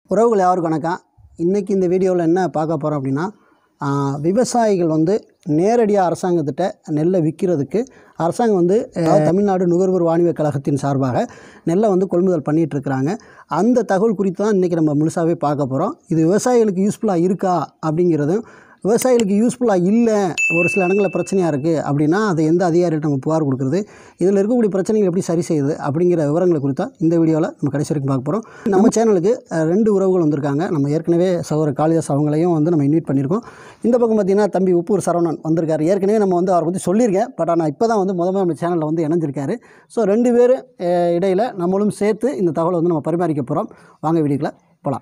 உறவுகள் யாருக்கு வணக்கம். இன்றைக்கி இந்த வீடியோவில் என்ன பார்க்க போகிறோம் அப்படின்னா, விவசாயிகள் நேரடியாக அரசாங்கத்திட்ட நெல்லை விற்கிறதுக்கு அரசாங்கம் தமிழ்நாடு நுகர்வோர் வாணிபக் கழகத்தின் சார்பாக நெல்லை கொள்முதல் பண்ணிகிட்ருக்குறாங்க. அந்த தகவல் குறித்து தான் இன்றைக்கி நம்ம முழுசாகவே பார்க்க போகிறோம். இது விவசாயிகளுக்கு யூஸ்ஃபுல்லாக இருக்கா அப்படிங்கிறதும், விவசாயிகளுக்கு யூஸ்ஃபுல்லாக இல்லை, ஒரு சில இடங்களில் பிரச்சனையாக இருக்குது அப்படின்னா அதை எந்த அதிகாரிகிட்ட நம்ம புகார் கொடுக்குறது, இதில் இருக்கக்கூடிய பிரச்சனைகள் எப்படி சரி செய்யுது அப்படிங்கிற விவரங்களை குறித்தா இந்த வீடியோவில் நம்ம கடைசி வரைக்கும் பார்க்க போகிறோம். நம்ம சேனலுக்கு 2 உறவுகள் வந்திருக்காங்க. நம்ம ஏற்கனவே சகோதரர் காளிதாஸ் அவங்களையும் நம்ம இன்வைட் பண்ணியிருக்கோம். இந்த பக்கம் பார்த்திங்கன்னா தம்பி உப்பூர் சரவணன் வந்திருக்காரு. ஏற்கனவே நம்ம அவரை பற்றி சொல்லியிருக்கேன். பட் ஆனால் இப்போ தான் முதல்ல நம்ம சேனலில் இணைஞ்சிருக்காரு. ஸோ 2 பேர் இடையில் நம்மளும் சேர்த்து இந்த தகவலை நம்ம பரிமாறிக்க போகிறோம். வாங்க வீடியோக்குள்ள போகலாம்.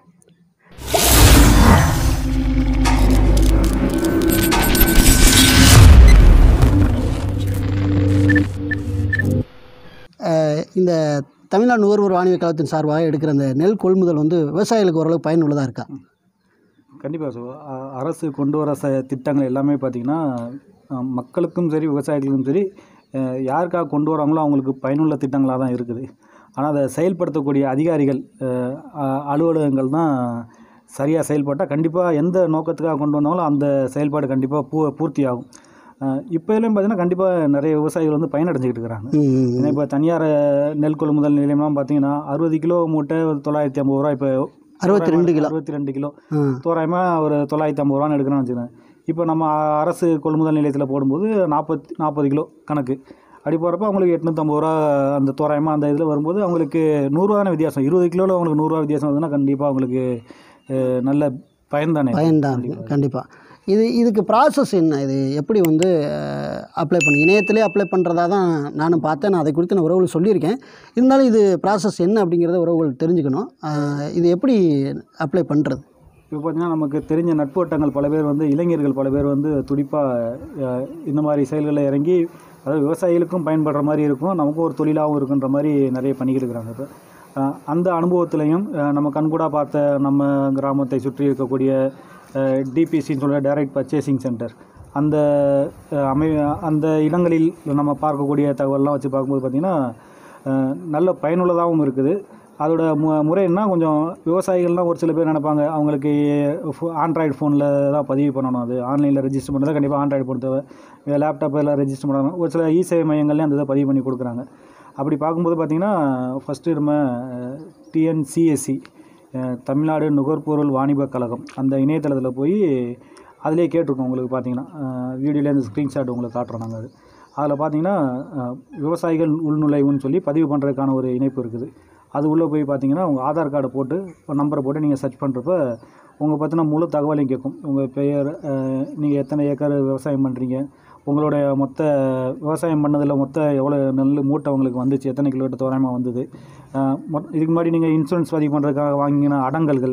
இந்த தமிழ்நாடு நுகர்வோர் வாணிபக் கழகத்தின் சார்பாக எடுக்கிற அந்த நெல் கொள்முதல் விவசாயிகளுக்கு ஓரளவு பயனுள்ளதாக இருக்கா? கண்டிப்பாக சார். அரசு கொண்டு வர திட்டங்கள் எல்லாமே பார்த்திங்கன்னா மக்களுக்கும் சரி விவசாயிகளுக்கும் சரி யாருக்காக கொண்டு வராங்களோ அவங்களுக்கு பயனுள்ள திட்டங்களாக தான் இருக்குது. ஆனால் அதை செயல்படுத்தக்கூடிய அதிகாரிகள் அலுவலகங்கள் தான் சரியாக செயல்பட்டால் கண்டிப்பாக எந்த நோக்கத்துக்காக கொண்டு வந்தாலும் அந்த செயல்பாடு கண்டிப்பாக பூர்த்தி ஆகும். இப்போலையும் பார்த்திங்கன்னா கண்டிப்பாக நிறைய விவசாயிகள் பயனடைஞ்சிக்கிட்டு இருக்கிறாங்க. ஏன்னா இப்போ தனியார் நெல் கொள்முதல் நிலையம்லாம் பார்த்திங்கன்னா 60 கிலோ மூட்டை 950 ரூபா, இப்போ 62 கிலோ தோராயமாக ஒரு 950 ரூபான்னு எடுக்கணும்னு வச்சுக்கோங்க. இப்போ நம்ம அரசு கொள்முதல் நிலையத்தில் போடும்போது 40 கிலோ கணக்கு அப்படி போகிறப்ப அவங்களுக்கு 850 ரூபா அந்த தோராயமாக அந்த இதில் வரும்போது அவங்களுக்கு 100 ரூபா தானே வித்தியாசம். 20 கிலோவில் அவங்களுக்கு 100 ரூபா வித்தியாசம் வருதுன்னா கண்டிப்பாக அவங்களுக்கு நல்ல பயன்தான் கண்டிப்பாக. இதுக்கு ப்ராசஸ் என்ன? இது எப்படி அப்ளை பண்ணி இணையத்திலே அப்ளை பண்ணுறதா தான் நானும் பார்த்தேன். நான் அதை குறித்து நான் உறவுகள் சொல்லியிருக்கேன். இருந்தாலும் இது ப்ராசஸ் என்ன அப்படிங்கிறத உறவுகள் தெரிஞ்சுக்கணும். இது எப்படி அப்ளை பண்ணுறது? இப்போ பார்த்திங்கன்னா நமக்கு தெரிஞ்ச நட்பு வட்டங்கள் பல பேர் இளைஞர்கள் பல பேர் துடிப்பாக இந்த மாதிரி செயல்களில் இறங்கி, அதாவது விவசாயிகளுக்கும் பயன்படுற மாதிரி இருக்கும், நமக்கும் ஒரு தொழிலாகவும் இருக்குன்ற மாதிரி நிறைய பண்ணிக்கிட்டு இருக்கிறாங்க. இப்போ அந்த அனுபவத்துலேயும் நம்ம கண்கூடாக பார்த்த நம்ம கிராமத்தை சுற்றி இருக்கக்கூடிய டிபிசின்னு சொல்கிற டைரக்ட் பர்ச்சேசிங் சென்டர், அந்த இடங்களில் நம்ம பார்க்கக்கூடிய தகவல்லாம் வச்சு பார்க்கும்போது பார்த்திங்கன்னா நல்ல பயனுள்ளதாகவும் இருக்குது. அதோட முறை என்ன, கொஞ்சம் விவசாயிகள்லாம் ஒரு சில பேர் நினைப்பாங்க அவங்களுக்கு ஆண்ட்ராய்டு ஃபோனில் தான் பதிவு பண்ணணும், அது ஆன்லைனில் ரெஜிஸ்டர் பண்ணதான் கண்டிப்பாக ஆண்ட்ராய்டு ஃபோன் தேவை, லேப்டாப்பில் ரெஜிஸ்டர் பண்ணணும். ஒரு சில இ-சேவை மையங்கள்லேயும் அந்த இதை பதிவு பண்ணி கொடுக்குறாங்க. அப்படி பார்க்கும்போது பார்த்திங்கன்னா ஃபஸ்ட்டு நம்ம டிஎன்சிஎஸ்சி தமிழ்நாடு நுகர்பொருள் வாணிபக் கழகம் அந்த இணையதளத்தில் போய் அதிலே கேட்டிருக்கோம். உங்களுக்கு பார்த்திங்கன்னா வீடியோவில் இந்த ஸ்க்ரீன்ஷாட் உங்களுக்கு காட்டுறோம் நாங்கள். அதில் பார்த்திங்கன்னா விவசாயிகள் உள்நுழைவுன்னு சொல்லி பதிவு பண்ணுறதுக்கான ஒரு இணைப்பு இருக்குது. அது உள்ளே போய் பார்த்திங்கன்னா உங்கள் ஆதார் கார்டை போட்டு நம்பரை போட்டு நீங்கள் சர்ச் பண்ணுறப்ப உங்கள் பற்றின முழு தகவலையும் கேட்கும். உங்கள் பெயர், நீங்கள் எத்தனை ஏக்கர் விவசாயம் பண்ணுறீங்க, உங்களுடைய மொத்த விவசாயம் பண்ணதில் எவ்வளோ நெல் மூட்டை உங்களுக்கு வந்துச்சு, எத்தனை கிலோமீட்டர் தோராயமாக வந்தது, இதுக்கு முன்னாடி நீங்கள் இன்சூரன்ஸ் பதிவு பண்ணுறதுக்காக வாங்கின அடங்கல்கள்,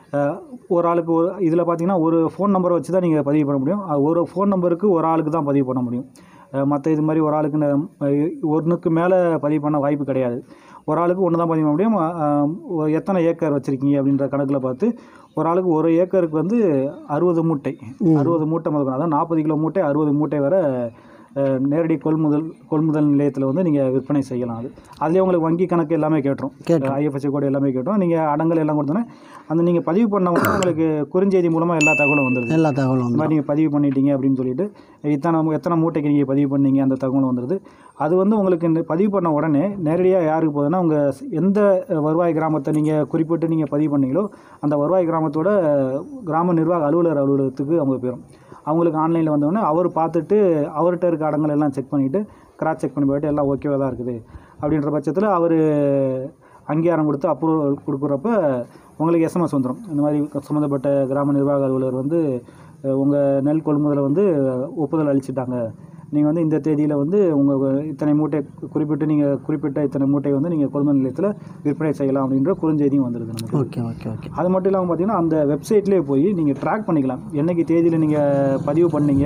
ஒரு ஆளுக்கு இதில் பார்த்திங்கன்னா ஒரு ஃபோன் நம்பரை வச்சு தான் நீங்கள் பதிவு பண்ண முடியும். ஒரு ஃபோன் நம்பருக்கு ஒரு ஆளுக்கு தான் பதிவு பண்ண முடியும். மற்ற இது மாதிரி ஒரு ஆளுக்கு ஒன்றுக்கு மேலே பதிவு பண்ண வாய்ப்பு கிடையாது. ஒரு ஆளுக்கு ஒன்று தான் பதிவு பண்ண முடியும். எத்தனை ஏக்கர் வச்சுருக்கீங்க அப்படின்ற கணக்கில் பார்த்து ஒரு ஆளுக்கு ஒரு ஏக்கருக்கு 60 மூட்டை முதல், அதாவது 40 கிலோ மூட்டை 60 மூட்டை வரை நேரடி கொள்முதல் நிலையத்தில் நீங்கள் விற்பனை செய்யலாம். அதுலேயே உங்களுக்கு வங்கி கணக்கு எல்லாமே கேட்டுரும், ஐஎஃப்எஸ்சி கோடு எல்லாமே கேட்டுரும். நீங்கள் அடங்கல் எல்லாம் கொடுத்தோன்னே அந்த நீங்கள் பதிவு பண்ணவங்க உங்களுக்கு குறுஞ்செய்தி மூலமாக எல்லா தகவலும் வந்துடுது. இந்த மாதிரி நீங்கள் பதிவு பண்ணிட்டீங்க அப்படின்னு சொல்லிட்டு எத்தனை மூட்டைக்கு நீங்கள் பதிவு பண்ணீங்க அந்த தகவலும் வந்துடுது. அது உங்களுக்கு பதிவு பண்ண உடனே நேரடியாக யாருக்கு போகுதுன்னா, உங்கள் எந்த வருவாய் கிராமத்தை நீங்கள் குறிப்பிட்டு நீங்கள் பதிவு பண்ணீங்களோ அந்த வருவாய் கிராமத்தோட கிராம நிர்வாக அலுவலகத்துக்கு அவங்க போயிடும். அவங்களுக்கு ஆன்லைனில் வந்தோடனே அவர் பார்த்துட்டு அவர்கிட்ட இருக்க அடங்கல் எல்லாம் செக் பண்ணிவிட்டு கிராஸ் செக் பண்ணி போய்ட்டு எல்லாம் ஓகேவாக தான் இருக்குது அப்படின்ற பட்சத்தில் அவர் அங்கீகாரம் கொடுத்து அப்ரூவல் கொடுக்குறப்ப உங்களுக்கு எஸ்எம்எஸ் வந்துடும். இந்த மாதிரி சம்மந்தப்பட்ட கிராம நிர்வாக அலுவலர் உங்கள் நெல் கொள்முதலை ஒப்புதல் அளிச்சிட்டாங்க, நீங்கள் இந்த தேதியில் உங்கள் இத்தனை மூட்டை குறிப்பிட்ட இத்தனை மூட்டை நீங்கள் கொள்முதல் நிலையத்தில் விற்பனை செய்யலாம் அப்படின்ற குறுஞ்செய்தியும் வந்துடுது நமக்கு. ஓகே. அது மட்டும் இல்லாமல் பார்த்திங்கன்னா அந்த வெப்சைட்லேயே போய் நீங்கள் ட்ராக் பண்ணிக்கலாம். என்றைக்கு தேதியில் நீங்கள் பதிவு பண்ணீங்க,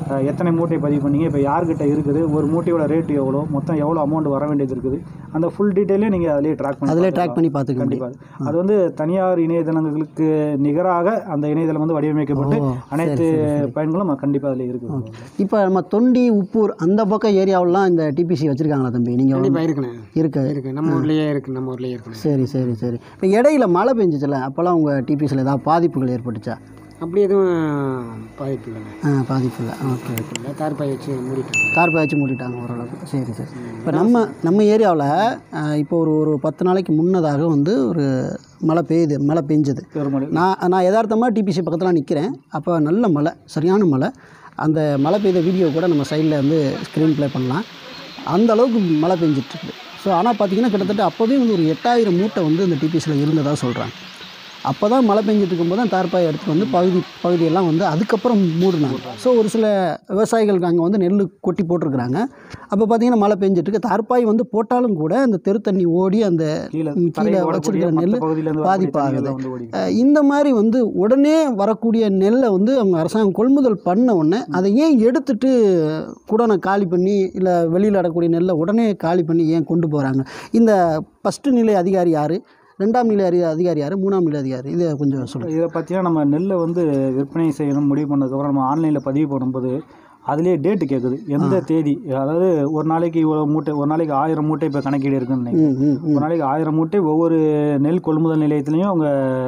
எத்தனை மூட்டை பதிவு பண்ணீங்க, இப்போ யார்கிட்ட இருக்குது, ஒரு மூட்டையோட ரேட்டு எவ்வளோ, மொத்தம் எவ்வளோ அமௌண்ட் வர வேண்டியது இருக்குது, அந்த ஃபுல் டீட்டெயிலையும் நீங்கள் அதிலே ட்ராக் பண்ணி பார்த்துக்க கண்டிப்பாக. அது வந்து தனியார் இணையதளங்களுக்கு நிகராக அந்த இணையதளம் வந்து வடிவமைக்கப்பட்டு அனைத்து பயன்களும் கண்டிப்பாக அதில் இருக்குது. இப்போ நம்ம தொண்டி, உப்பூர் அந்த பக்கம் ஏரியாவெல்லாம் இந்த டிபிசி வச்சுருக்காங்களா தம்பி? நீங்கள் இருக்கு நம்ம ஊர்லேயே இருக்கு. சரி சரி சரி. இப்போ இடையில மழை பெஞ்சிச்சுல, அப்போல்லாம் உங்கள் டிபிசியில் ஏதாவது பாதிப்புகள் ஏற்பட்டுச்சா? அப்படி எதுவும் பாதிப்பு இல்லைங்க. பாதிப்பு இல்லை. Okay okay. தார்பாய் வச்சு மூடிட்டாங்க ஓரளவுக்கு. சரி சரி. இப்போ நம்ம ஏரியாவில் இப்போ ஒரு 10 நாளைக்கு முன்னதாக வந்து ஒரு மழை பெஞ்சது. நான் யதார்த்தமாக டிபிசி பக்கத்தில் நிற்கிறேன். அப்போ நல்ல மழை, சரியான மழை. அந்த மழை பெய்த வீடியோ கூட நம்ம சைடில் வந்து ஸ்க்ரீன் ப்ளே பண்ணலாம். அந்த அளவுக்கு மழை பெஞ்சிட்ருக்கு. ஸோ ஆனால் பார்த்திங்கன்னா கிட்டத்தட்ட அப்போவே வந்து ஒரு 8000 மூட்டை வந்து இந்த டிபிசியில் இருந்ததாக சொல்கிறாங்க. அப்போ தான் மழை பெஞ்சிட்டு இருக்கும்போது தான் தார்பாயை எடுத்துகிட்டு வந்து பகுதியெல்லாம் வந்து அதுக்கப்புறம் மூடினாங்க. ஸோ ஒரு சில விவசாயிகளுக்கு அங்கே வந்து நெல் கொட்டி போட்டிருக்கிறாங்க. அப்போ பார்த்திங்கன்னா மழை பெஞ்சிட்ருக்கு. தார்பாய் வந்து போட்டாலும் கூட அந்த தெரு தண்ணி ஓடி அந்த கீழே வச்சுருக்கிற நெல் பாதிப்பாகுது. இந்த மாதிரி வந்து உடனே வரக்கூடிய நெல்லை வந்து அவங்க அரசாங்கம் கொள்முதல் பண்ண உடனே அதை ஏன் எடுத்துகிட்டு குடனை காலி பண்ணி, இல்லை வெளியில் அடக்கூடிய நெல்லை உடனே காலி பண்ணி ஏன் கொண்டு போகிறாங்க? இந்த ஃபஸ்ட்டு நிலை அதிகாரி யார், 2ஆம் நிலை அதிகாரி யார், 3ஆம் நிலை அதிகாரி, இதை கொஞ்சம் சொல்லுங்கள். இதை பார்த்தீங்கன்னா நம்ம நெல்லை வந்து விற்பனை செய்யணும் முடிவு பண்ணதுக்கப்புறம் நம்ம ஆன்லைனில் பதிவு பண்ணும்போது அதிலே டேட்டு கேட்குது, எந்த தேதி. அதாவது ஒரு நாளைக்கு இவ்வளோ மூட்டை, ஒரு நாளைக்கு 1000 மூட்டை இப்போ கணக்கீடு இருக்குன்னு நினைக்கிறேன். ஒரு நாளைக்கு 1000 மூட்டை ஒவ்வொரு நெல் கொள்முதல் நிலையத்துலேயும் அவங்க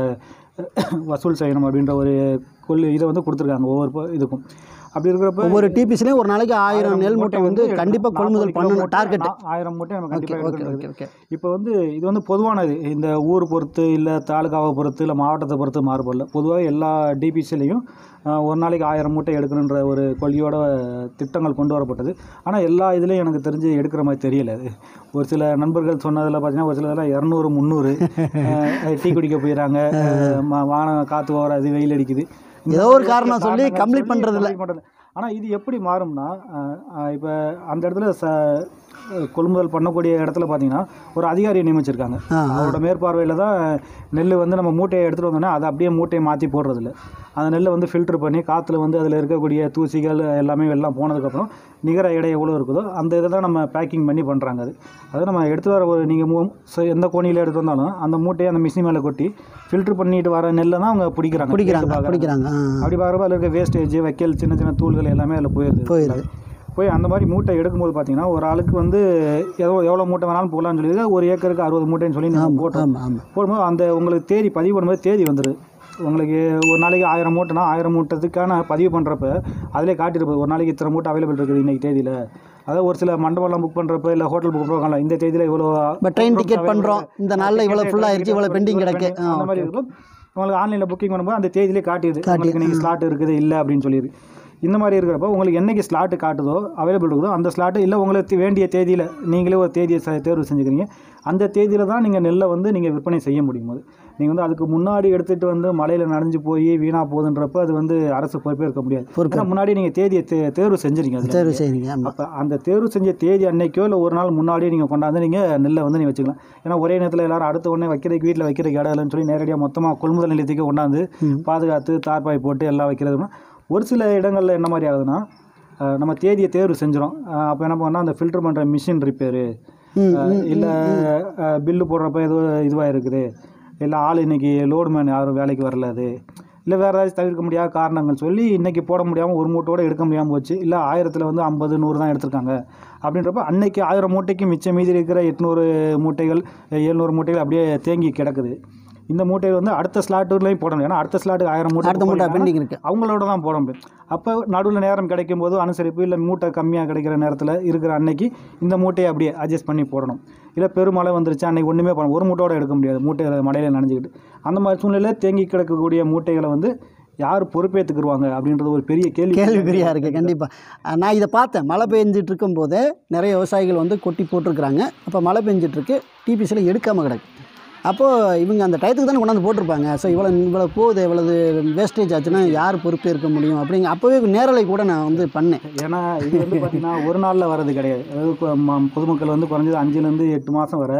வசூல் செய்யணும் அப்படின்ற ஒரு இதை வந்து கொடுத்துருக்காங்க ஒவ்வொரு இதுக்கும். அப்படி இருக்கிறப்ப ஒவ்வொரு டிபிசிலையும் ஒரு நாளைக்கு 1000 நெல் மூட்டை வந்து கண்டிப்பாக கொள்முதல் பண்ணணும். டார்கெட் 1000 மூட்டை நம்ம கண்டிப்பாக. இப்போ வந்து இது வந்து பொதுவானது, இந்த ஊர் பொறுத்து இல்லை தாலுகாவை பொறுத்து இல்லை மாவட்டத்தை பொறுத்து மாறுபடல. பொதுவாக எல்லா டிபிசிலையும் ஒரு நாளைக்கு 1000 மூட்டை எடுக்கணுன்ற ஒரு கொள்கையோட திட்டங்கள் கொண்டு வரப்பட்டது. ஆனால் எல்லா இதுலேயும் எனக்கு தெரிஞ்சு எடுக்கிற மாதிரி தெரியல. அது ஒரு சில நண்பர்கள் சொன்னதில் பார்த்தீங்கன்னா ஒரு சில இதெல்லாம் 200, 300 டீ குடிக்க போயிடறாங்க, வானம் காற்று ஓவர அது வெயில் அடிக்குது, ஏதோ ஒரு காரணம் சொல்லி கம்ப்ளீட் பண்ணுறதில்ல. ஆனால் இது எப்படி மாறும்னா, இப்போ அந்த இடத்துல கொள்முதல் பண்ணக்கூடிய இடத்துல பார்த்தீங்கன்னா ஒரு அதிகாரியை நியமிச்சிருக்காங்க. அவரோட மேற்பார்வையில் தான் நெல் வந்து நம்ம மூட்டையை எடுத்துகிட்டு வந்தோன்னா அதை அப்படியே மூட்டையை மாற்றி போடுறதில்ல. அந்த நெல்லை வந்து ஃபில்ட்ரு பண்ணி காற்றுல வந்து அதில் இருக்கக்கூடிய தூசிகள் எல்லாமே எல்லாம் போனதுக்கப்புறம் நிகர எடை எவ்வளோ இருக்குதோ அந்த இதை தான் நம்ம பேக்கிங் பண்ணி பண்ணுறாங்க. அது நம்ம எடுத்து வர நீங்கள் எந்த கோணியில் எடுத்து வந்தாலும் அந்த மூட்டையை அந்த மிஷின் மேலே கொட்டி ஃபில்ட்ரு பண்ணிட்டு வர நெல்லை தான் அவங்க பிடிக்கிறாங்க. அப்படி பார்க்குறப்ப அதில் இருக்க வேஸ்டேஜ், வைக்கல், சின்ன சின்ன தூள்கள் எல்லாமே அதில் போயிடுது. அந்த மாதிரி மூட்டை எடுக்கும்போது பார்த்தீங்கன்னா ஒரு ஆளுக்கு வந்து எவ்வளோ மூட்டை வேணாலும் போகலான்னு சொல்லி ஒரு ஏக்கருக்கு 60 மூட்டைன்னு சொல்லி நீங்கள் போடும்போது அந்த உங்களுக்கு தேதி பதிவு பண்ணும்போது தேதி வந்துடுது. உங்களுக்கு ஒரு நாளைக்கு 1000 மூட்டைனா 1000 மூட்டத்துக்கான பதிவு பண்ணுறப்ப அதிலே காட்டியிருப்பது ஒரு நாளைக்கு இத்தனை மூட்டை அவைலபிள் இருக்குது இன்றைக்கி தேதியில். அதாவது ஒரு சில மண்டபம்லாம் புக் பண்ணுறப்ப இல்லை ஹோட்டல் புக் பண்ணுறாங்க, இந்த தேதியில் இவ்வளோ ட்ரெயின் டிக்கெட் பண்ணுறோம், இந்த நாளில் இவ்வளோ ஃபுல்லாக ஆயிடுச்சு, இவ்வளோ பெண்டிங் கிடக்கு, அந்த மாதிரி இருக்கும். உங்களுக்கு ஆன்லைனில் புக்கிங் பண்ணும்போது அந்த தேதியிலே காட்டிடுது உங்களுக்கு நீங்கள் ஸ்லாட் இருக்குது இல்லை அப்படின்னு சொல்லிடுது. இந்த மாதிரி இருக்கிறப்போ உங்களுக்கு என்றைக்கு ஸ்லாட்டு காட்டுதோ அவைலபிள் இருக்குதோ அந்த ஸ்லாட்டு இல்லை உங்களுக்கு வேண்டிய தேதியில் நீங்களே ஒரு தேதியை தேர்வு செஞ்சுக்கிறீங்க. அந்த தேதியில் தான் நீங்கள் நெல்லை வந்து நீங்கள் விற்பனை செய்ய முடியும். போது நீங்கள் வந்து அதுக்கு முன்னாடி எடுத்துகிட்டு வந்து மழையில் நனைஞ்சு போய் வீணாக போகுதுன்றப்போ அது வந்து அரசு பொறுப்பே இருக்க முடியாது. ஏன்னா முன்னாடி நீங்கள் தேதியை தேர்வு செஞ்சுருங்க. அப்போ அந்த தேர்வு செஞ்ச தேதி அன்னைக்கோ இல்லை ஒரு நாள் முன்னாடியே நீங்கள் கொண்டாந்து நீங்கள் நெல்லை வந்து நீங்கள் வச்சுக்கலாம். ஏன்னா ஒரே நேரத்தில் எல்லாரும் அடுத்த உடனே வைக்கிறதுக்கு வீட்டில் வைக்கிறதுக்கு இடம் இல்லைன்னு சொல்லி நேரடியாக மொத்தமாக கொள்முதல் நிலையத்துக்கு கொண்டாந்து பாதுகாத்து தார்பாய் போட்டு எல்லாம் வைக்கிறதுனா ஒரு சில இடங்களில் என்ன மாதிரி ஆகுதுன்னா நம்ம தேதியை தேர்வு செஞ்சிடும். அப்போ என்ன பண்ணால் அந்த ஃபில்டர் பண்ணுற மிஷின் ரிப்பேரு, இல்லை பில்லு போடுறப்ப ஏதோ இதுவாக இருக்குது, இல்லை ஆள் இன்றைக்கி லோடுமேன் யாரும் வேலைக்கு வரல, அது இல்லை வேறு ஏதாச்சும் தவிர்க்க முடியாத காரணங்கள் சொல்லி இன்றைக்கி போட முடியாமல் ஒரு மூட்டோடு எடுக்க முடியாமல் போச்சு, இல்லை 1000ல் வந்து 50, 100 தான் எடுத்திருக்காங்க அப்படின்றப்ப அன்றைக்கி 1000 மூட்டைக்கு மிச்சம் மீதி இருக்கிற 800 மூட்டைகள் 700 மூட்டைகள் அப்படியே தேங்கி கிடக்குது. இந்த மூட்டையை வந்து அடுத்த ஸ்லாட்டுலையும் போட முடியும். ஏன்னா அடுத்த ஸ்லாட்டுக்கு 1000 மூட்டை பெண்டிங் இருக்குது, அவங்களோட தான் போட முடியும். அப்போ நடுவில் நேரம் கிடைக்கும் போது அனுசரிப்பு இல்லை மூட்டை கம்மியாக கிடைக்கிற நேரத்தில் இருக்கிற அன்னைக்கு இந்த மூட்டையை அப்படியே அட்ஜஸ்ட் பண்ணி போடணும். இல்லை பெருமழை வந்துருச்சு அன்றைக்கி ஒன்றுமே பண்ணணும், ஒரு மூட்டையோடு எடுக்க முடியாது, மூட்டையை மழையில் நனைஞ்சிக்கிட்டு. அந்த மாதிரி சூழ்நிலையில் தேங்கி கிடக்கக்கூடிய மூட்டைகளை வந்து யார் பொறுப்பேற்றுக்குருவாங்க அப்படின்றது ஒரு பெரிய கேள்விக்குறியாக இருக்குது. கண்டிப்பாக நான் இதை பார்த்தேன். மழை பெஞ்சிட்டு இருக்கும்போதே நிறைய விவசாயிகள் வந்து கொட்டி போட்டிருக்கிறாங்க. அப்போ மழை பெஞ்சிட்ருக்கு, டிபிசியில் எடுக்காமல் கிடக்கு. அப்போது இவங்க அந்த டயத்துக்கு தானே கொண்டாந்து போட்டிருப்பாங்க. ஸோ இவ்வளோ போகுது, இவ்வளவு வேஸ்டேஜ் ஆச்சுன்னா யார் பொறுப்பே இருக்க முடியும் அப்படிங்க. அப்போவே நேரலை கூட நான் வந்து பண்ணேன். ஏன்னா இது வந்து பார்த்திங்கன்னா ஒரு நாளில் வர்றது கிடையாது. அதாவது பொதுமக்கள் வந்து குறைஞ்சது 5லேருந்து 8 மாதம் வரை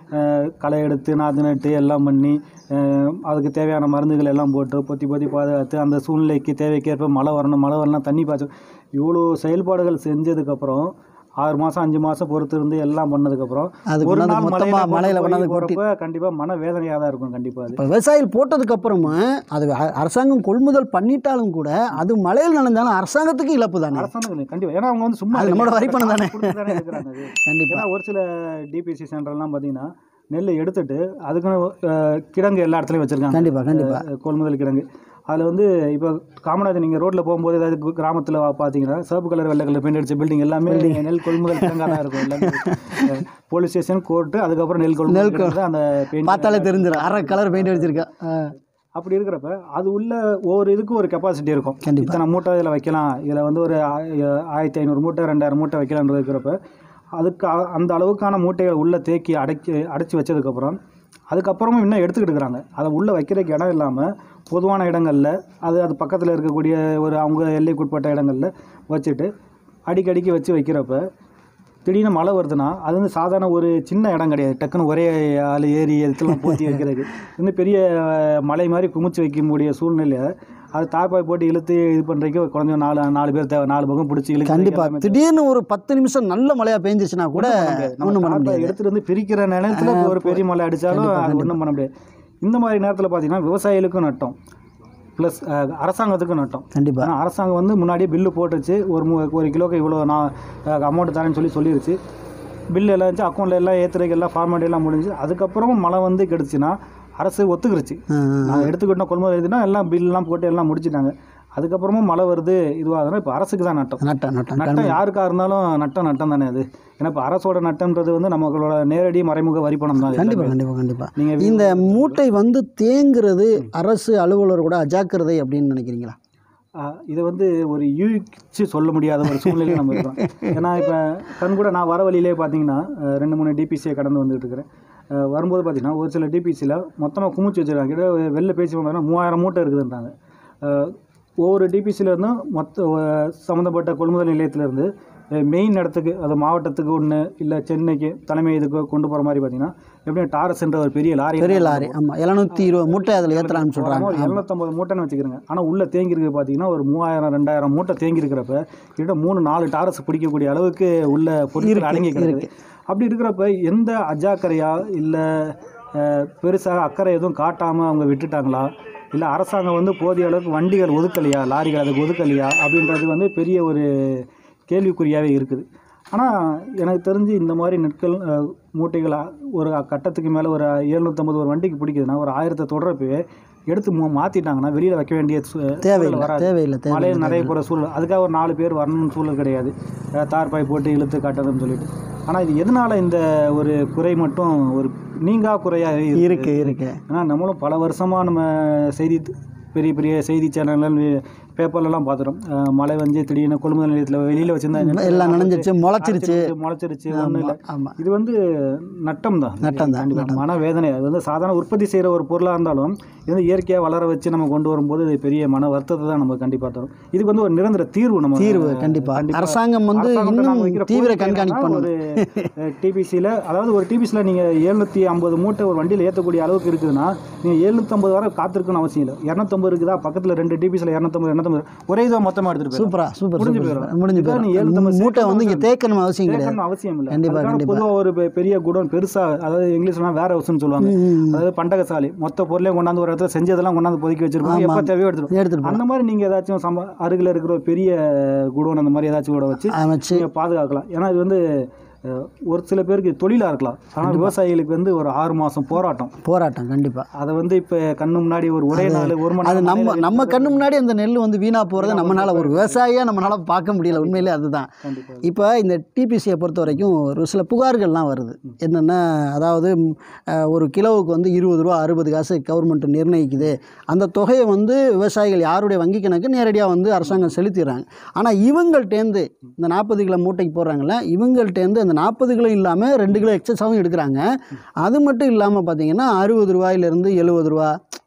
களை எடுத்து நாற்று நட்டு எல்லாம் பண்ணி அதுக்கு தேவையான மருந்துகள் எல்லாம் போட்டு பொத்தி பாதுகாத்து அந்த சூழ்நிலைக்கு தேவைக்கேற்ப மழை வரணும் தண்ணி பாய்ச்சல் இவ்வளோ செயல்பாடுகள் செஞ்சதுக்கப்புறம் 6 மாதம் 5 மாதம் பொறுத்து இருந்து எல்லாம் பண்ணதுக்கப்புறம் ஒரு நாள் மழையில் போகிறப்ப கண்டிப்பாக மன வேதனையாக தான் இருக்கும். கண்டிப்பாக இப்போ விவசாயிகள் போட்டதுக்கப்புறமா அது அரசாங்கம் கொள்முதல் பண்ணிட்டாலும் கூட அது மழையில் நனைஞ்சாலும் அரசாங்கத்துக்கு இழப்பு தானே. அரசாங்கம் கண்டிப்பாக, ஏன்னா அவங்க வந்து சும்மா நம்மளோட வரி பணம் தானே இருக்கிறாங்க. கண்டிப்பாக ஒரு சில டிபிசி சென்டர்லாம் பார்த்தீங்கன்னா நெல் எடுத்துட்டு அதுக்குன்னு கிடங்கு எல்லா இடத்துலையும் வச்சுருக்காங்க. கண்டிப்பாக கொள்முதல் கிடங்கு. அதில் வந்து இப்போ காமராஜர் நீங்கள் ரோட்டில் போகும்போது ஏதாவது கிராமத்தில் பார்த்தீங்கன்னா சிவப்பு கலர் வெள்ளை கலர் பெயிண்ட் அடிச்ச பில்டிங் எல்லாமே நெல் கொள்முதல் கிடங்காக தான் இருக்கும். எல்லாமே போலீஸ் ஸ்டேஷன், கோர்ட்டு, அதுக்கப்புறம் நெல் கொள்முதல் அந்த பெயிண்ட் பார்த்தாலே தெரிஞ்சிடும் அரை கலர் பெயிண்ட் அடிச்சிருக்கேன். அப்படி இருக்கிறப்ப அது உள்ள ஒவ்வொரு இதுக்கும் ஒரு கெப்பாசிட்டி இருக்கும். இத்தனை மூட்டை இதில் வைக்கலாம், இதில் வந்து ஒரு 1500 மூட்டை 2000 மூட்டை வைக்கலான்றது இருக்கிறப்ப அதுக்கு அந்த அளவுக்கான மூட்டைகளை உள்ளே தேக்கி அடைச்சி வச்சதுக்கப்புறம் அதுக்கப்புறமும் இன்னும் எடுத்துக்கிட்டு இருக்கிறாங்க. அதை உள்ளே வைக்கிறதுக்கு இடம் இல்லாமல் பொதுவான இடங்களில் அது பக்கத்தில் இருக்கக்கூடிய ஒரு அவங்க எல்லைக்குட்பட்ட இடங்களில் வச்சுட்டு அடிக்கடிக்கு வச்சு வைக்கிறப்ப திடீர்னு மழை வருதுன்னா அது வந்து சாதாரண ஒரு சின்ன இடம் கிடையாது. டக்குன்னு ஒரே ஆள் ஏறி இடத்துல போற்றி வைக்கிறதுக்கு வந்து பெரிய மலை மாதிரி குமிச்சு வைக்கக்கூடிய சூழ்நிலை. அது தார்பாய் போட்டு இழுத்து இது பண்ணுறதுக்கு கொஞ்சம் 4 பேர் தேவை, 4 பக்கம் பிடிச்சி இழுத்து. கண்டிப்பாக திடீர்னு ஒரு 10 நிமிஷம் நல்ல மழையாக பெஞ்சிச்சுன்னா கூட ஒன்றும் பண்ண முடியாது. எடுத்துகிட்டு வந்து பிரிக்கிற நேரத்தில் ஒரு பெரிய மழை அடித்தாலும் அது ஒன்றும் பண்ண முடியாது. இந்த மாதிரி நேரத்தில் பார்த்தீங்கன்னா விவசாயிகளுக்கும் நட்டம் ப்ளஸ் அரசாங்கத்துக்கும் நட்டம். கண்டிப்பாக அரசாங்கம் வந்து முன்னாடியே பில்லு போட்டுச்சு, ஒரு கிலோக்கு இவ்வளோ நான் அமௌண்ட் தரேன்னு சொல்லிடுச்சு. பில்லு எல்லாம் இருந்துச்சு, அக்கௌண்ட்டில் எல்லாம் ஏற்றுறதுக்கு எல்லாம் ஃபார்மாலிட்டி எல்லாம் முடிஞ்சு. அதுக்கப்புறமும் மழை வந்து கெடுச்சுன்னா அரசு ஒத்துக்கிடுச்சு. நாங்கள் எடுத்துக்கிட்டோம் கொள்முதல் எழுதினா எல்லாம் பில்லாம் போட்டு எல்லாம் முடிச்சுட்டாங்க. அதுக்கப்புறமும் மழை வருது இதுவாகுதுன்னா இப்போ அரசுக்கு தான் நட்டம் யாருக்காக இருந்தாலும் நட்டம் தானே அது. ஏன்னா இப்போ அரசோட நட்டம்ன்றது வந்து நம்மளோட நேரடி மறைமுக வரி பணம் தான். கண்டிப்பாக நீங்கள் இந்த மூட்டை வந்து தேங்குறது அரசு அலுவலரோட அஜாக்கிரதை அப்படின்னு நினைக்கிறீங்களா? இதை வந்து ஒரு யூகிச்சு சொல்ல முடியாத ஒரு சூழ்நிலையில் நம்ம இருக்கோம். ஏன்னா இப்போ கண்கூட நான் வர வழியிலே பார்த்தீங்கன்னா 2-3 டிபிசியை கடந்து வந்துட்டு இருக்கிறேன். வரும்போது பார்த்தீங்கன்னா ஒரு சில டிபிசியில் மொத்தமாக குமிச்சு வச்சுருக்காங்க. கிட்ட வெளில பேசி பார்த்தீங்கன்னா 3000 மூட்டை இருக்குதுன்றாங்க. ஒவ்வொரு டிபிசிலேருந்தும் சம்மந்தப்பட்ட கொள்முதல் நிலையத்திலேருந்து மெயின் இடத்துக்கு, அது மாவட்டத்துக்கு ஒன்று இல்லை சென்னைக்கு தலைமை இதுக்கு கொண்டு போகிற மாதிரி பார்த்தீங்கன்னா எப்படியும் டாரஸ்ன்ற ஒரு பெரிய லாரி ஆமாம் 720 மூட்டை அதில் ஏற்றலாம்னு சொல்கிறாங்க. 750 மூட்டைன்னு வச்சுக்கிறேங்க. ஆனால் உள்ளே தேங்கியிருக்கு பார்த்தீங்கன்னா ஒரு 3000-2000 மூட்டை தேங்கியிருக்கிறப்ப கிட்ட 3-4 டாரஸ் பிடிக்கக்கூடிய அளவுக்கு உள்ள பொருட்கள் அடங்கி கிடக்குது. அப்படி இருக்கிறப்ப எந்த அஜாக்கிரையா இல்லை பெருசாக அக்கறை எதுவும் காட்டாமல் அவங்க விட்டுட்டாங்களா, இல்லை அரசாங்கம் வந்து போதிய அளவுக்கு வண்டிகள் ஒதுக்கலையா, லாரிகள் அதுக்கு ஒதுக்கலையா அப்படின்றது வந்து பெரிய ஒரு கேள்விக்குறியாகவே இருக்குது. ஆனால் எனக்கு தெரிஞ்சு இந்த மாதிரி நெற்கள் மூட்டைகள் ஒரு கட்டத்துக்கு மேலே ஒரு 750 ஒரு வண்டிக்கு பிடிக்குதுன்னா ஒரு 1000 தொடரப்பவே எடுத்து மாற்றிட்டாங்கன்னா வெளியில் வைக்க வேண்டிய தேவையில்லை. மழையில் நிறைய போகிற சூழல், அதுக்காக ஒரு 4 பேர் வரணும்னு சூழல் கிடையாது. தார்பாய் போட்டு இழுத்து காட்டணும்னு சொல்லிட்டு. ஆனால் இது எதனால் இந்த ஒரு குறை மட்டும் ஒரு நீங்கா குறையாக இருக்கு. ஏன்னா நம்மளும் பல வருஷமாக நம்ம பெரிய பெரிய செய்தி சேனல்கள் பேப்பர்லாம் பார்த்துட்டோம். மழை வந்து திடீர்னு கொள்முதல் நிலையத்தில் வெளியில் வச்சுருந்தா எல்லாம் நனைஞ்சிருச்சு, முளைச்சிருச்சு ஒன்றும் இல்லை. இது வந்து நட்டம் தான், மன வேதனை. அது வந்து சாதாரண உற்பத்தி செய்கிற ஒரு பொருளாக இருந்தாலும் இது வந்து இயற்கையாக வளர வச்சு நம்ம கொண்டு வரும்போது இது பெரிய மன வருத்தத்தை தான் நம்ம கண்டிப்பாக தரும். இதுக்கு வந்து ஒரு நிரந்தர தீர்வு கண்டிப்பாக அரசாங்கம் வந்து இன்னும் தீவிர கண்காணிப்பு ஒரு டிபிசியில், அதாவது ஒரு டிபிசியில் நீங்கள் 750 மூட்டை ஒரு வண்டியில் ஏற்றக்கூடிய அளவுக்கு இருக்குதுன்னா நீங்கள் 750 வரை காத்திருக்கணும்னு அவசியம் இல்லை. 250 இருக்குதா, பக்கத்தில் 2 டிபிசியில் 250 ஒரே இதாக மொத்தமாக எடுத்துகிட்டு முடிஞ்சு போயிடும். மூட்டை வந்து இங்கே தேக்கணும் அவசியம் இல்லை. கண்டிப்பாக பொதுவாக ஒரு பெரிய குடோன் பெருசாக, அதாவது இங்கிலீஷ்லாம் வேர் ஹவுஸ்ன்னு சொல்லுவாங்க, அதாவது பண்டகசாலை, மொத்த பொருளையும் கொண்டாந்து ஒரு இடத்துல செஞ்சதெல்லாம் கொண்டாந்து பொதுக்கி வச்சிருப்பாங்க, எப்போ தேவையோ எடுத்துருப்போம். அந்த மாதிரி நீங்கள் ஏதாச்சும் அருகில் இருக்கிற ஒரு பெரிய குடோன் அந்த மாதிரி ஏதாச்சும் கூட வச்சு பாதுகாக்கலாம். ஏன்னா இது வந்து ஒரு சில பேருக்கு தொழிலாக இருக்கலாம். ஆனால் விவசாயிகளுக்கு வந்து ஒரு 6 மாதம் போராட்டம் கண்டிப்பாக. அதை வந்து இப்போ கண்ணு முன்னாடி ஒரே நாள் ஒரு மணி அது நம்ம கண்ணு முன்னாடி அந்த நெல் வந்து வீணாக போகிறத நம்மளால் ஒரு விவசாயியாக நம்மளால் பார்க்க முடியல. உண்மையிலே அதுதான். இப்போ இந்த டிபிசியை பொறுத்த வரைக்கும் ஒரு சில புகார்கள்லாம் வருது. என்னென்னா, அதாவது ஒரு கிலோவுக்கு வந்து 20 ரூபா 60 காசு கவர்மெண்ட் நிர்ணயிக்குது. அந்த தொகையை வந்து விவசாயிகள் யாருடைய வங்கி கணக்கு நேரடியாக வந்து அரசாங்கம் செலுத்திடுறாங்க. ஆனால் இவங்கள்ட்டேருந்து இந்த 40 கிலோ மூட்டைக்கு போடுறாங்கல்ல, இவங்கள்ட்டேருந்து அந்த 40 கிலோ இல்லாமல் 2 கிலோ எக்ஸஸாகவும் எடுக்கிறாங்க. அது மட்டும் இல்லாமல் பார்த்தீங்கன்னா 60 ரூபாயிலிருந்து 70 ரூபா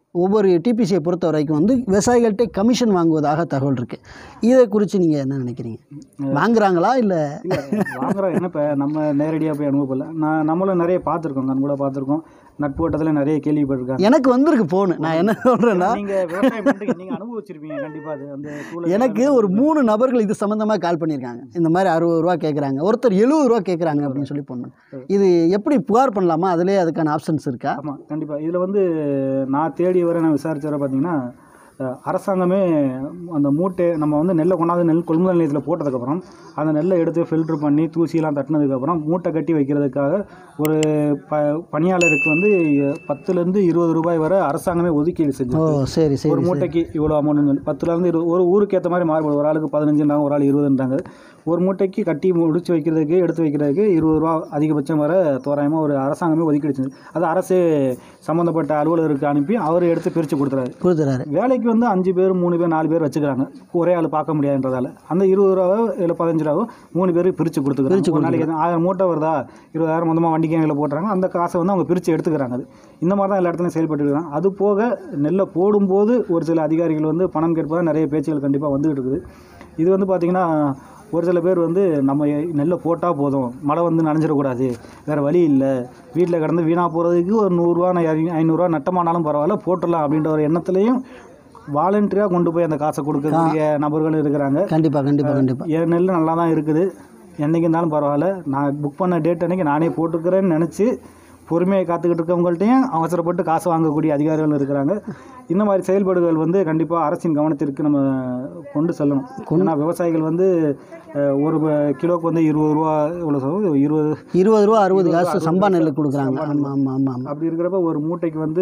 ஒவ்வொரு டிபிசியை பொறுத்த வரைக்கும் வந்து விவசாயிகள்கிட்ட கமிஷன் வாங்குவதாக தகவல் இருக்குது. இதை குறித்து நீங்கள் என்ன நினைக்கிறீங்க? வாங்குறாங்களா இல்லை வாங்குறோம்? என்ன இப்போ நம்ம நேரடியாக போய் அனுபவப்படல. நம்மளும் நிறைய பார்த்துருக்கோம், கண் கூட பார்த்துருக்கோம், நட்பு வட்டத்தில் நிறைய கேள்விப்பட்டிருக்காங்க. எனக்கு வந்திருக்கு ஃபோனு. நான் என்ன சொல்கிறேன்னா, நீங்கள் விவசாயம் பண்ணுறீங்க, நீங்கள் அனுபவிச்சிருப்பீங்க கண்டிப்பாக. அது அந்த சூழல் எனக்கு ஒரு 3 நபர்கள் இது சம்மந்தமாக கால் பண்ணியிருக்காங்க. இந்த மாதிரி 60 ரூபா கேட்குறாங்க, ஒருத்தர் 70 ரூபா கேட்குறாங்க அப்படின்னு சொல்லி பண்ணேன். இது எப்படி புகார் பண்ணலாமா? அதிலே அதுக்கான ஆப்ஷன்ஸ் இருக்கா? ஆமாம், கண்டிப்பாக. இதில் வந்து நான் தேடி வர நான் விசாரிச்ச வர பார்த்தீங்கன்னா, அரசாங்கமே அந்த மூட்டை நம்ம வந்து நெல்லை கொண்டாந்து நெல் கொள்முதல் நிலையத்தில் போட்டதுக்கப்புறம் அந்த நெல்லை எடுத்து ஃபில்ட்ரு பண்ணி தூசியெல்லாம் தட்டினதுக்கப்புறம் மூட்டை கட்டி வைக்கிறதுக்காக ஒரு பணியாளருக்கு வந்து 10லேருந்து 20 ரூபாய் வரை அரசாங்கமே ஒதுக்கீடு செஞ்சு, சரி சரி, ஒரு மூட்டைக்கு இவ்வளோ அமௌண்ட்னு சொல்லி 10லேருந்து 20, ஒரு ஊருக்கு ஏற்ற மாதிரி மாறுபடும். ஒரு ஆளுக்கு 15ன்றாங்க, ஒரு ஆள் 20ன்றாங்க. ஒரு மூட்டைக்கு கட்டி முடிச்சு வைக்கிறதுக்கு எடுத்து வைக்கிறதுக்கு 20 ரூபா அதிகபட்சம் வர தோராயமாக ஒரு அரசாங்கமே ஒதுக்கீடு செஞ்சு, அது அரசு சம்மந்தப்பட்ட அலுவலருக்கு அனுப்பி அவர் எடுத்து பிரித்து கொடுத்துறாரு. வேலைக்கு வந்து 5 பேர் 3 பேர் 4 பேர் வச்சுக்கிறாங்க, ஒரே ஆள் பார்க்க முடியாதுன்றதால. அந்த 20 ரூபாவோ இல்லை 15 ரூபாவோ 3 பேர் பிரித்து கொடுத்துக்கிறாங்க. ஒரு நாளைக்கு 1000 மூட்டை வருதா, 20,000 மொத்தமாக வண்டி கேனில் போட்டுறாங்க. அந்த காசை வந்து அவங்க பிரித்து எடுத்துக்கிறாங்க. இந்த மாதிரி தான் எல்லா இடத்துலையும் செயல்பட்டுருக்காங்க. அது போக நெல்லை போடும்போது ஒரு சில அதிகாரிகள் வந்து பணம் கேட்பதாக நிறைய பேச்சுகள் கண்டிப்பாக வந்துகிட்டு இருக்குது. இது வந்து பார்த்திங்கன்னா, ஒரு சில பேர் வந்து நம்ம நெல்லை போட்டால் போதும், மழை வந்து நனைஞ்சிடக்கூடாது, வேறு வழி இல்லை, வீட்டில் கிடந்து வீணாக போகிறதுக்கு ஒரு 100 ரூபா 500 ரூபா நட்டமானாலும் பரவாயில்ல போட்டுடலாம் அப்படின்ற ஒரு எண்ணத்துலையும் வாலண்டியராக கொண்டு போய் அந்த காசை கொடுக்கக்கூடிய நபர்கள் இருக்கிறாங்க. கண்டிப்பாக என் நெல் நல்லா தான் இருக்குது, என்றைக்கு இருந்தாலும் பரவாயில்ல, நான் புக் பண்ண டேட் அன்றைக்கி நானே போட்டுக்கிறேன்னு நினச்சி பொறுமையை காத்துக்கிட்டு இருக்கவங்கள்ட்டையும் அவசரப்பட்டு காசு வாங்கக்கூடிய அதிகாரிகள் இருக்கிறாங்க. இந்த மாதிரி செயல்பாடுகள் வந்து கண்டிப்பாக அரசின் கவனத்திற்கு நம்ம கொண்டு செல்லணும். ஏன்னா விவசாயிகள் வந்து ஒரு கிலோவுக்கு வந்து 20 ரூபா, இவ்வளோ 20 ரூபா 60 காசு சம்பா நெல் கொடுக்குறாங்க. ஆமாம். அப்படி இருக்கிறப்ப ஒரு மூட்டைக்கு வந்து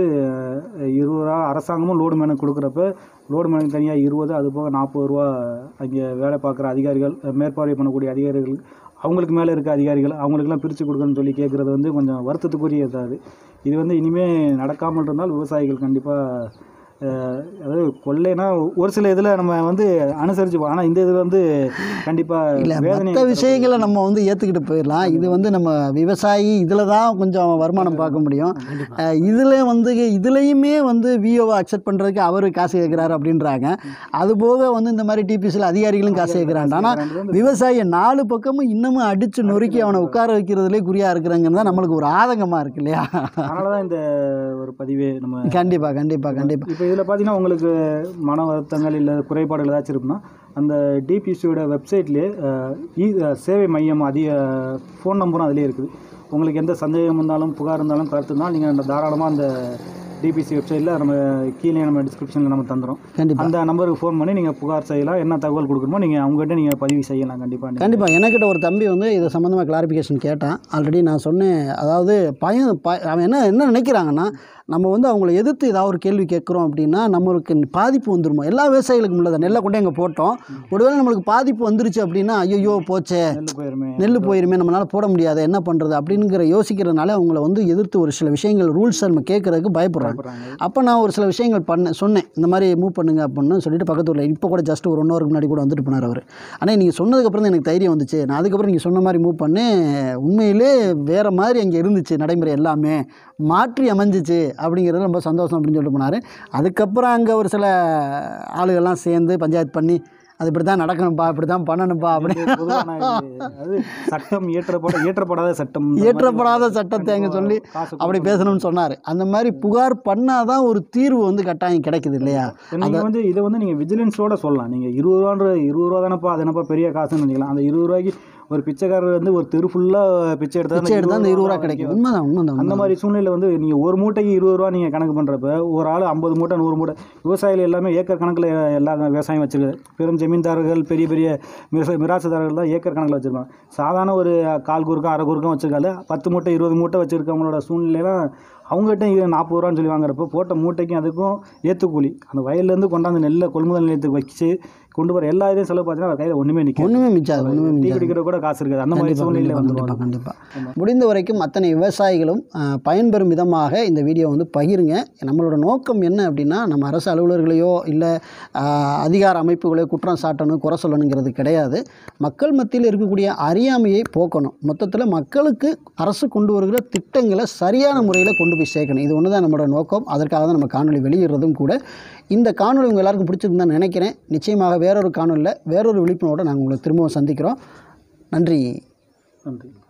20 ரூபா அரசாங்கமும் லோடு மேனுக்கு கொடுக்குறப்ப லோடு மேனுக்கு தனியாக 20, அது போக 40 ரூபா அங்கே வேலை பார்க்குற அதிகாரிகள், மேற்பார்வை பண்ணக்கூடிய அதிகாரிகள், அவங்களுக்கு மேலே இருக்க அதிகாரிகள், அவங்களுக்கெல்லாம் பிரித்து கொடுக்கணும்னு சொல்லி கேட்குறது வந்து கொஞ்சம் வருத்தத்துக்குரியது. இது வந்து இனிமேல் நடக்காமல் இருந்தால் விவசாயிகள் கண்டிப்பாக, அதாவது கொள்ளைனா ஒரு சில இதில் நம்ம வந்து அனுசரிச்சுப்போம், ஆனால் இந்த இதில் வந்து கண்டிப்பாக இல்லை, மற்ற விஷயங்களை நம்ம வந்து ஏற்றுக்கிட்டு போயிடலாம். இது வந்து நம்ம விவசாயி இதில் தான் கொஞ்சம் வருமானம் பார்க்க முடியும். இதில் வந்து இதுலேயுமே வந்து விஓவை அக்செப்ட் பண்ணுறதுக்கு அவர் காசு கேட்குறாரு அப்படின்றாங்க. அதுபோக வந்து இந்த மாதிரி டிபிசியில் அதிகாரிகளும் காசு கேட்குறாங்க. ஆனால் விவசாயியை 4 பக்கமும் இன்னமும் அடித்து நொறுக்கி அவனை உட்கார வைக்கிறதுலே குறியாக இருக்கிறாங்கன்னு தான் நம்மளுக்கு ஒரு ஆதங்கமாக இருக்கு இல்லையா? அதனால தான் இந்த ஒரு பதிவே நம்ம கண்டிப்பாக இப்போ இதில் பார்த்தீங்கன்னா உங்களுக்கு மன வருத்தங்கள் இல்லை குறைபாடுகள் ஏதாச்சும் இருக்குன்னா அந்த டிபிசியோட வெப்சைட்லேயே சேவை மையம் ஃபோன் நம்பரும் அதிலே இருக்குது. உங்களுக்கு எந்த சந்தேகம் இருந்தாலும் புகார் இருந்தாலும் கருத்து இருந்தாலும் நீங்கள் அந்த தாராளமாக அந்த டிபிசி வெப்சைட்டில் நம்ம கீழே நம்ம டிஸ்கிரிப்ஷனில் நம்ம தந்துடும். அந்த நம்பருக்கு ஃபோன் பண்ணி நீங்கள் புகார் செய்யலாம், என்ன தகவல் கொடுக்கணுமோ நீங்கள் அவங்ககிட்ட நீங்கள் பதிவு செய்யலாம். கண்டிப்பாக எனக்கிட்ட ஒரு தம்பி வந்து இது சம்மந்தமாக கிளாரிஃபிகேஷன் கேட்டான். ஆல்ரெடி நான் சொன்னேன், அதாவது அவன் என்ன நினைக்கிறாங்கன்னா, நம்ம வந்து அவங்கள எதிர்த்து ஏதாவது ஒரு கேள்வி கேட்குறோம் அப்படின்னா நம்மளுக்கு பாதிப்பு வந்துருமோ. எல்லா விவசாயிகளுக்கும் உள்ளதை நெல்லை கொண்டு அங்கே போட்டோம், ஒருவேளை நம்மளுக்கு பாதிப்பு வந்துருச்சு அப்படின்னா ஐயோ போச்சே, நெல் போயிருமே, நம்மளால் போட முடியாது, என்ன பண்ணுறது அப்படிங்கிற யோசிக்கிறதுனால அவங்கள வந்து எதிர்த்து ஒரு சில விஷயங்கள் ரூல்ஸை நம்ம கேட்குறதுக்கு பயப்படுறாங்க. அப்போ நான் ஒரு சில விஷயங்கள் சொன்னேன், இந்த மாதிரி மூவ் பண்ணுங்க அப்படின்னு சொல்லிட்டு பக்கத்து ஊரில் இப்போ கூட ஜஸ்ட் ஒரு 1 ஹவருக்கு முன்னாடி கூட வந்துட்டு போனார் அவர். ஆனால் நீங்கள் சொன்னதுக்கப்புறம் தான் எனக்கு தைரியம் வந்துச்சு. நான் அதுக்கப்புறம் நீங்கள் சொன்ன மாதிரி மூவ் பண்ணி உண்மையிலே வேறு மாதிரி அங்கே இருந்துச்சு, நடைமுறை எல்லாமே மாற்றி அமைஞ்சிச்சு அப்படிங்கிறது ரொம்ப சந்தோஷம் அப்படின்னு சொல்லிட்டு போனார். அதுக்கப்புறம் அங்கே ஒரு சில ஆளுகள்லாம் சேர்ந்து பஞ்சாயத்து பண்ணி அது இப்படி தான் நடக்கணும்ப்பா, இப்படி தான் பண்ணணும்ப்பா அது சட்டம் ஏற்றப்படாத சட்டத்தை அங்கே சொல்லி அப்படி பேசணும்னு சொன்னார். அந்த மாதிரி புகார் பண்ணால் தான் ஒரு தீர்வு வந்து கட்டாயம் கிடைக்குது இல்லையா? நீங்கள் வந்து இதை வந்து நீங்கள் விஜிலன்ஸோடு சொல்லலாம். நீங்கள் 20 ரூபா தானப்பா, அது என்னப்பா பெரிய காசுன்னு நினைக்கலாம். அந்த 20 ரூபாய்க்கு ஒரு பிச்சைக்காரர் வந்து ஒரு தெரு ஃபுல்லாக பிச்சை எடுத்தால் அந்த 20 ரூபா கிடைக்கும். உண்மைதான். அந்த மாதிரி சூழ்நிலை வந்து நீங்கள் ஒரு மூட்டைக்கு 20 ரூபா நீங்கள் கணக்கு பண்ணுறப்ப ஒரு ஆள் 50 மூட்டை 100 மூட்டை விவசாயிகள் எல்லாமே ஏக்கர் கணக்கில் எல்லா விவசாயம் வச்சுருக்காரு. பெரும் ஜமீன்தாரர்கள் பெரிய பெரிய மிராசுதாரர்கள் தான் ஏக்கர் கணக்கில் வச்சுருப்பாங்க. சாதாரண ஒரு 1/4 குறுக்கம் 1/2 குறுக்கம் வச்சுருக்காரு 10 மூட்டை 20 மூட்டை வச்சுருக்கவங்களோட சூழ்நிலையெல்லாம் அவங்ககிட்ட 40 ரூபான்னு சொல்லி வாங்குறப்போ போட்ட மூட்டைக்கும் அதுக்கும் ஏற்றுக்கூலி, அந்த வயல்லேருந்து கொண்டாந்து நெல்லை கொள்முதல் நிலையத்துக்கு வச்சு கொண்டு வர எல்லா இதையும் செலவு பார்த்தீங்கன்னா அவர் கையில் ஒன்றுமே நிற்கும். ஒன்றுமே மிச்சாது, ஒன்றுமே டீ மிச்சாது. குடிக்கிற கூட காசு இருக்காது. அந்த மாதிரி சூழ்நிலையில் வந்துடுவாங்க. கண்டிப்பாக முடிந்த வரைக்கும் அத்தனை விவசாயிகளும் பயன்பெறும் விதமாக இந்த வீடியோ வந்து பகிருங்க. நம்மளோட நோக்கம் என்ன அப்படின்னா, நம்ம அரசு அலுவலர்களையோ இல்லை அதிகார அமைப்புகளையோ குற்றம் சாட்டணும், குறை சொல்லணுங்கிறது கிடையாது. மக்கள் மத்தியில் இருக்கக்கூடிய அறியாமையை போக்கணும். மொத்தத்தில் மக்களுக்கு அரசு கொண்டு வருகிற திட்டங்களை சரியான முறையில் கொண்டு போய் சேர்க்கணும். இது ஒன்று தான் நம்மளோட நோக்கம். அதற்காக தான் நம்ம காணொலி வெளியிடுறதும் கூட. இந்த காணொலி உங்கள் எல்லாருக்கும் பிடிச்சிருந்தான்னு நினைக்கிறேன். நிச்சயமாக வேறொரு காணொலியில் வேறொரு விழிப்புணர்வோடு நாங்கள் உங்களை திரும்பவும் சந்திக்கிறோம். நன்றி. நன்றி.